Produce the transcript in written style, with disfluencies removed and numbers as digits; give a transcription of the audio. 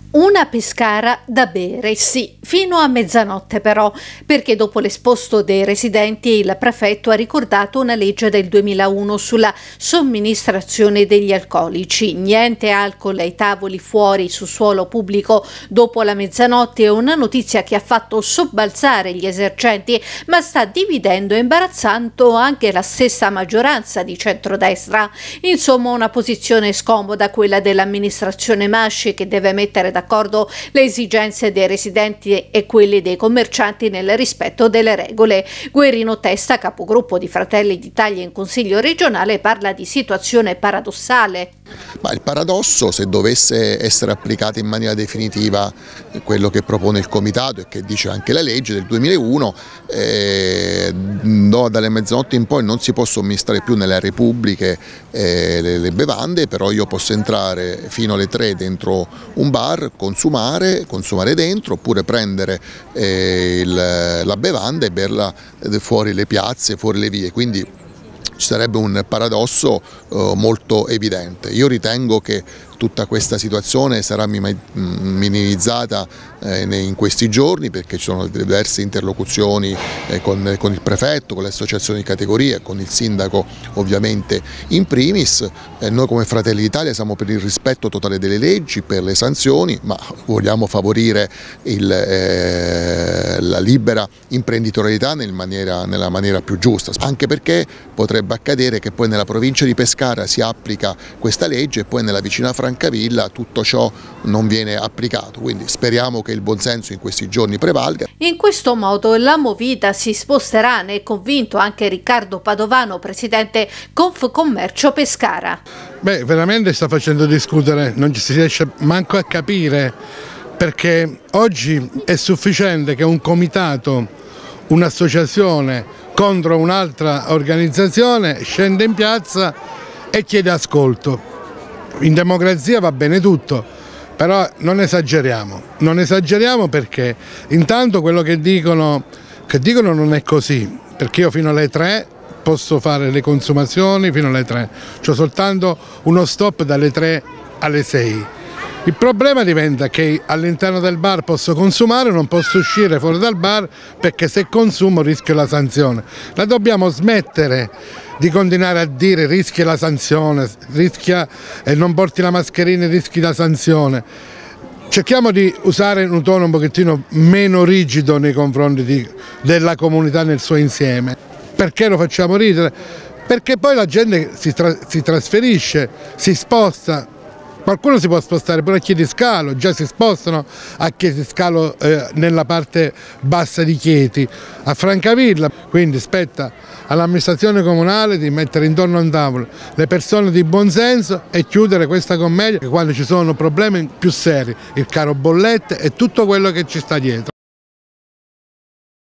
Una Pescara da bere, sì, fino a mezzanotte però, perché dopo l'esposto dei residenti il prefetto ha ricordato una legge del 2001 sulla somministrazione degli alcolici. Niente alcol ai tavoli fuori su suolo pubblico dopo la mezzanotte è una notizia che ha fatto sobbalzare gli esercenti, ma sta dividendo e imbarazzando anche la stessa maggioranza di centrodestra. Insomma, una posizione scomoda quella dell'amministrazione Masci, che deve mettere d'accordo le esigenze dei residenti e quelle dei commercianti nel rispetto delle regole. Guerrino Testa, capogruppo di Fratelli d'Italia in Consiglio regionale, parla di situazione paradossale. Ma il paradosso, se dovesse essere applicato in maniera definitiva quello che propone il Comitato e che dice anche la legge del 2001, dalle mezzanotte in poi non si può somministrare più nelle aree pubbliche le bevande, però io posso entrare fino alle 3 dentro un bar, consumare dentro, oppure prendere la bevanda e berla fuori le piazze, fuori le vie. Quindi ci sarebbe un paradosso molto evidente. Io ritengo che tutta questa situazione sarà minimizzata in questi giorni, perché ci sono diverse interlocuzioni con il prefetto, con le associazioni di categoria, con il sindaco ovviamente in primis. Noi come Fratelli d'Italia siamo per il rispetto totale delle leggi, per le sanzioni, ma vogliamo favorire la libera imprenditorialità nella maniera più giusta, anche perché potrebbe accadere che poi nella provincia di Pescara si applica questa legge e poi nella vicina Francavilla tutto ciò non viene applicato, quindi speriamo che il buonsenso in questi giorni prevalga. In questo modo la movida si sposterà, ne è convinto anche Riccardo Padovano, presidente Confcommercio Pescara. Veramente sta facendo discutere, non ci si riesce manco a capire, perché oggi è sufficiente che un comitato, un'associazione contro un'altra organizzazione scende in piazza e chiede ascolto. In democrazia va bene tutto, però non esageriamo perché intanto quello che dicono non è così, perché io fino alle 3 posso fare le consumazioni fino alle 3, c'ho soltanto uno stop dalle 3 alle 6. Il problema diventa che all'interno del bar posso consumare, non posso uscire fuori dal bar, perché se consumo rischio la sanzione. La dobbiamo smettere di continuare a dire rischia la sanzione, rischia e non porti la mascherina e rischi la sanzione. Cerchiamo di usare un tono un pochettino meno rigido nei confronti della comunità nel suo insieme. Perché lo facciamo ridere? Perché poi la gente si trasferisce, si sposta. Qualcuno si può spostare pure a Chieti-Scalo, già si spostano a Chieti-Scalo nella parte bassa di Chieti, a Francavilla, quindi spetta all'amministrazione comunale di mettere intorno a un tavolo le persone di buonsenso e chiudere questa commedia quando ci sono problemi più seri, il caro bollette e tutto quello che ci sta dietro.